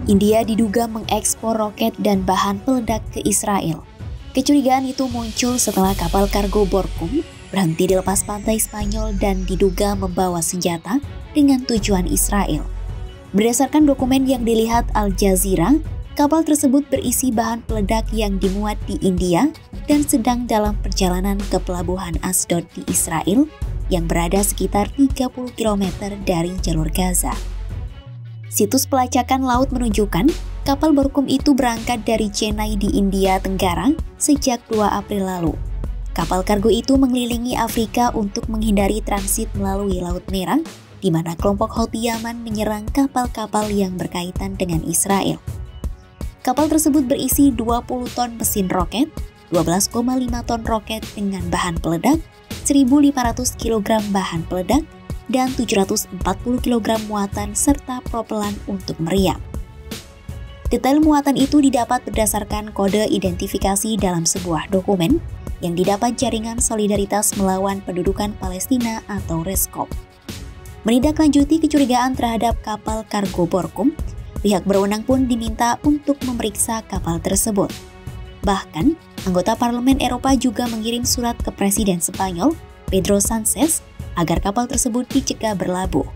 India diduga mengekspor roket dan bahan peledak ke Israel. Kecurigaan itu muncul setelah kapal kargo Borkum berhenti di lepas pantai Spanyol dan diduga membawa senjata dengan tujuan Israel. Berdasarkan dokumen yang dilihat Al Jazeera, kapal tersebut berisi bahan peledak yang dimuat di India dan sedang dalam perjalanan ke pelabuhan Asdod di Israel yang berada sekitar 30 km dari jalur Gaza. Situs pelacakan laut menunjukkan kapal Borkum itu berangkat dari Chennai di India Tenggara sejak 2 April lalu. Kapal kargo itu mengelilingi Afrika untuk menghindari transit melalui Laut Merah, di mana kelompok Houthi Yaman menyerang kapal-kapal yang berkaitan dengan Israel. Kapal tersebut berisi 20 ton mesin roket, 12,5 ton roket dengan bahan peledak, 1.500 kg bahan peledak, dan 740 kg muatan serta propelan untuk meriam. Detail muatan itu didapat berdasarkan kode identifikasi dalam sebuah dokumen yang didapat Jaringan Solidaritas Melawan Pendudukan Palestina atau RESCOP. Menindaklanjuti kecurigaan terhadap kapal kargo Borkum, pihak berwenang pun diminta untuk memeriksa kapal tersebut. Bahkan, anggota Parlemen Eropa juga mengirim surat ke Presiden Spanyol, Pedro Sánchez, agar kapal tersebut dicegah berlabuh.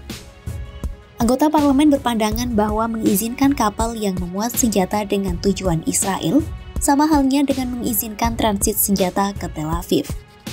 Anggota parlemen berpandangan bahwa mengizinkan kapal yang memuat senjata dengan tujuan Israel sama halnya dengan mengizinkan transit senjata ke Tel Aviv.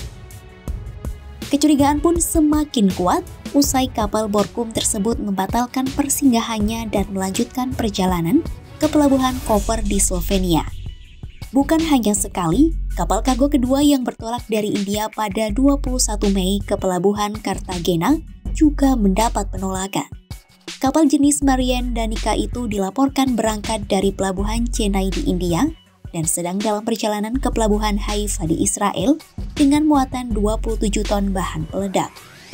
Kecurigaan pun semakin kuat usai kapal Borkum tersebut membatalkan persinggahannya dan melanjutkan perjalanan ke pelabuhan Koper di Slovenia. Bukan hanya sekali, kapal kargo kedua yang bertolak dari India pada 21 Mei ke pelabuhan Cartagena juga mendapat penolakan. Kapal jenis Marian Danica itu dilaporkan berangkat dari pelabuhan Chennai di India dan sedang dalam perjalanan ke pelabuhan Haifa di Israel dengan muatan 27 ton bahan peledak.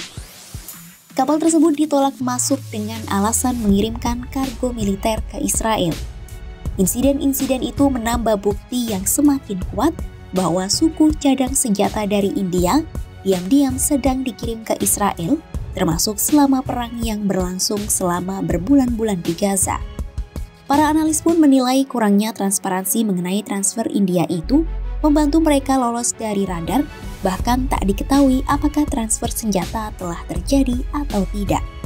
Kapal tersebut ditolak masuk dengan alasan mengirimkan kargo militer ke Israel. Insiden-insiden itu menambah bukti yang semakin kuat bahwa suku cadang senjata dari India diam-diam sedang dikirim ke Israel, termasuk selama perang yang berlangsung selama berbulan-bulan di Gaza. Para analis pun menilai kurangnya transparansi mengenai transfer India itu membantu mereka lolos dari radar, bahkan tak diketahui apakah transfer senjata telah terjadi atau tidak.